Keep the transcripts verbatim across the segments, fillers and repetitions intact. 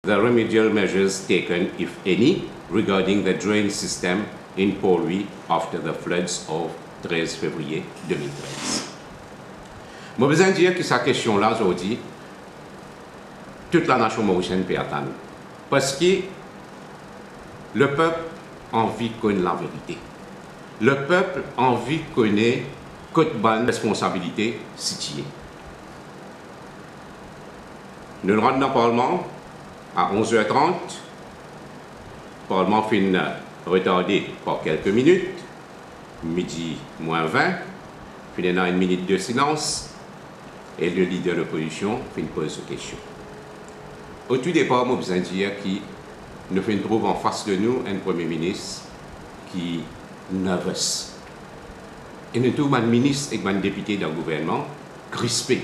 The remedial measures taken, if any, regarding the drain system in Port-Louis after the floods of treize février deux mille treize. Je veux besoin de dire que cette question-là, aujourd'hui, toute la nation mauricienne peut attendre. Parce que le peuple a envie de connaître la vérité. Le peuple a envie de connaître quelle bonne responsabilité située. Nous rentrons dans le Parlement à onze heures trente. Le Parlement finit retardé par quelques minutes. Midi moins vingt. Finit dans une minute de silence. Et le leader de l'opposition pose une question. Au tout départ, je besoin de dire que nous trouvons en face de nous un Premier ministre qui est nerveux. Et nous trouvons un ministre et un député dans le gouvernement crispé.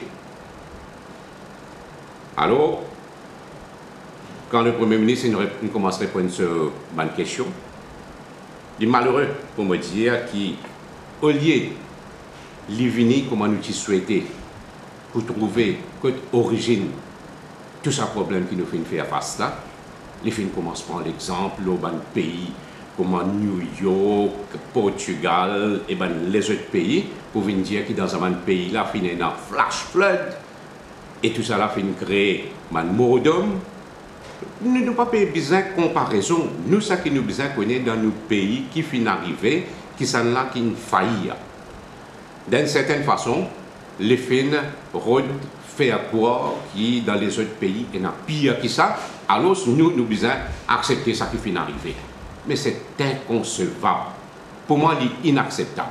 Alors, quand le Premier ministre il commence à répondre sur une question, il est malheureux pour me dire qu'au lieu de venir comme nous souhaitons pour trouver l'origine de tout ce problème qui nous fait faire face là, les films commencent par l'exemple au pays comme New York, Portugal et ben les autres pays pour venir dire que dans un pays là, il y a un flash flood et tout ça là fait créer un mort d'homme. Nous n'avons pas besoin de comparaison. Nous, ça qui nous besoin connaître dans nos pays qui finissent d'arriver, qui sont là, qui faillissent. D'une certaine façon, les films rodent faire croire que dans les autres pays, il y a pire que ça. Alors, nous, nous besoin accepter ça qui finit d'arriver. Mais c'est inconcevable. Pour moi, c'est inacceptable.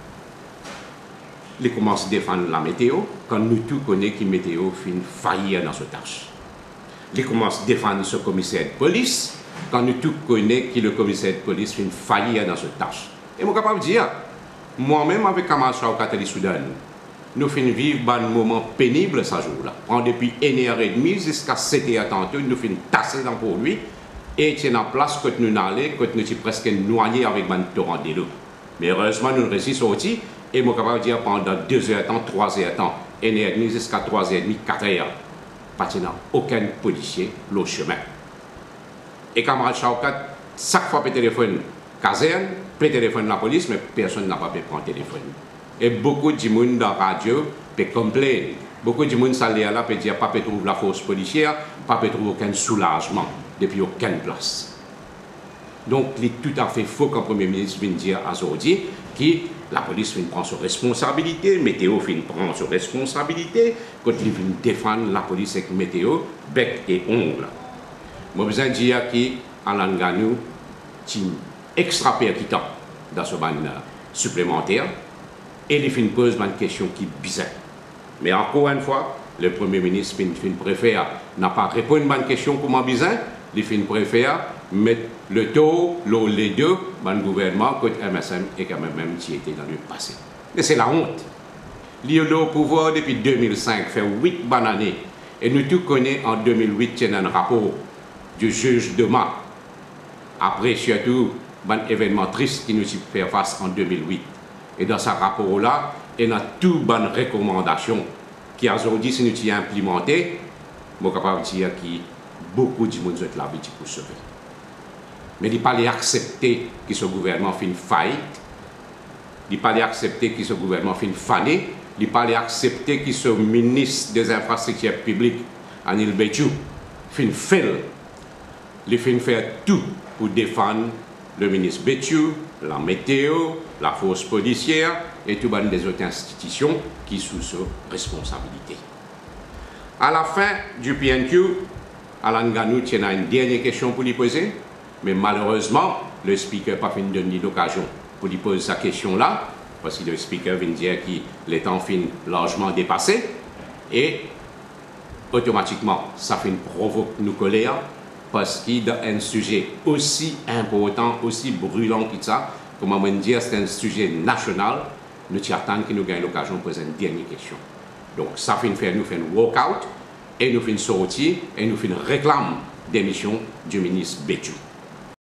Ils commencent à défendre la météo quand nous tous connaissons que la météo finit faillir dans ce tâche. Ils commencent à défendre ce commissaire de police quand nous tous connaissons que le commissaire de police finit faillir dans ce tâche. Et je suis capable de dire, moi-même avec Kamal Chaukat et Soudan, nous finissons vivre un moment pénible ce jour-là. Depuis une heure et demie jusqu'à sept heures tantôt, nous finissons tasser dans pour lui et c'est en place que nous allons, que nous sommes presque noyés avec un torrent de l'eau. Mais heureusement, nous résistons aussi et je suis capable de dire pendant deux heures temps, trois heures temps, une heure et demie jusqu'à trois heures et demie, quatre heures, pas aucun policier le chemin. Et camarade Chaukat, chaque fois que le téléphone caserne, peut téléphone la police, mais personne n'a pas pu prendre le téléphone. Et beaucoup de gens dans la radio peuvent complaindre. Beaucoup de gens sont là peuvent dire pas peut trouver la force policière, pas peut trouver aucun soulagement depuis aucune place. Donc, il est tout à fait faux quand le Premier ministre vient dire à Zordi que la police prend ses responsabilités, météo prend ses responsabilités, quand il vient défendre la police avec météo, bec et ongle. Je besoin de dire qu'Alain Ganou est extra percutant dans ce ban supplémentaire et il pose une question qui est bizarre. Mais encore une fois, le Premier ministre préfère n'a pas répondu à une question comment bizarre, il préfère mettre le taux, les deux, dans le gouvernement, que M S M et quand même qui était dans le passé. Mais c'est la honte. Il est au pouvoir depuis deux mille cinq, fait huit bonnes années. Et nous tous connaissons en deux mille huit, il y a un rapport du juge Dema. Après, surtout, un événement triste qui nous fait face en deux mille huit. Et dans ce rapport-là, il y a toutes bonnes recommandations qui aujourd'hui, si nous y implémentées, je suis capable de dire que beaucoup de gens ont la vie pour sauver. Mais il ne faut pas accepter que ce gouvernement fait une faillite. Il ne faut pas accepter que ce gouvernement fait une fané. Il ne faut pas accepter que ce ministre des infrastructures publiques, Anil Béchou, fait une faille. Il fait faire tout pour défendre le ministre Béchou, la météo, la force policière et toutes les autres institutions qui sont sous responsabilité. À la fin du P N Q, Alain Ganou a une dernière question pour lui poser, mais malheureusement, le speaker n'a pas fini de donner l'occasion pour lui poser sa question-là, parce que le speaker vient dire que les temps finissent largement dépassés, et automatiquement, ça fait une provoque nous colère, parce que dans un sujet aussi important, aussi brûlant que ça, comment dire, c'est un sujet national, nous attendons que nous gagnons l'occasion de poser une dernière question. Donc, ça fait faire nous faire un walk-out, et nous faisons une sortie, et nous faisons une réclame d'émission du ministre Béchou.